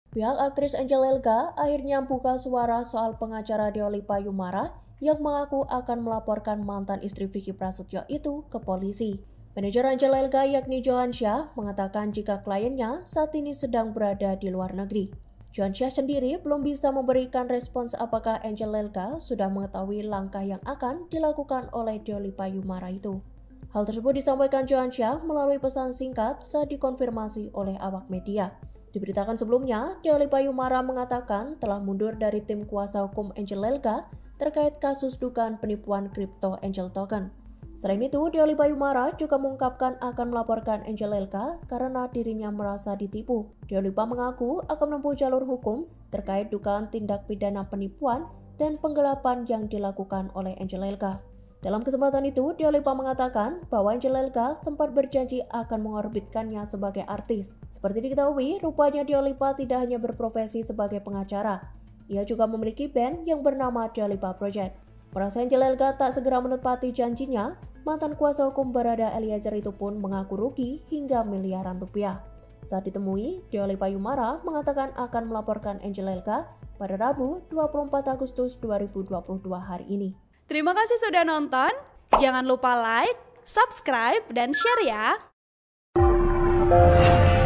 Pihak aktris Angel Elga akhirnya buka suara soal pengacara Deoli Payumara yang mengaku akan melaporkan mantan istri Vicky Prasetyo itu ke polisi. Manajer Angel Elga yakni Johan Syah mengatakan jika kliennya saat ini sedang berada di luar negeri. Johan Syah sendiri belum bisa memberikan respons apakah Angel Elga sudah mengetahui langkah yang akan dilakukan oleh Deoli Payumara itu. Hal tersebut disampaikan Johan Syah melalui pesan singkat saat dikonfirmasi oleh awak media. Diberitakan sebelumnya, Deoli Payumara mengatakan telah mundur dari tim kuasa hukum Angel Elga terkait kasus dugaan penipuan kripto Angel Token. Selain itu, Deoli Payumara juga mengungkapkan akan melaporkan Angel Elga karena dirinya merasa ditipu. Deoli mengaku akan menempuh jalur hukum terkait dugaan tindak pidana penipuan dan penggelapan yang dilakukan oleh Angel Elga. Dalam kesempatan itu, Deoli mengatakan bahwa Angel Elga sempat berjanji akan mengorbitkannya sebagai artis. Seperti diketahui, rupanya Deoli tidak hanya berprofesi sebagai pengacara. Ia juga memiliki band yang bernama Deoli Project. Merasa Angel Elga tak segera menepati janjinya, mantan kuasa hukum Barada Eliezer itu pun mengaku rugi hingga miliaran rupiah. Saat ditemui, Deoli Payumara mengatakan akan melaporkan Angel Elga pada Rabu 24 Agustus 2022 hari ini. Terima kasih sudah nonton. Jangan lupa like, subscribe, dan share ya.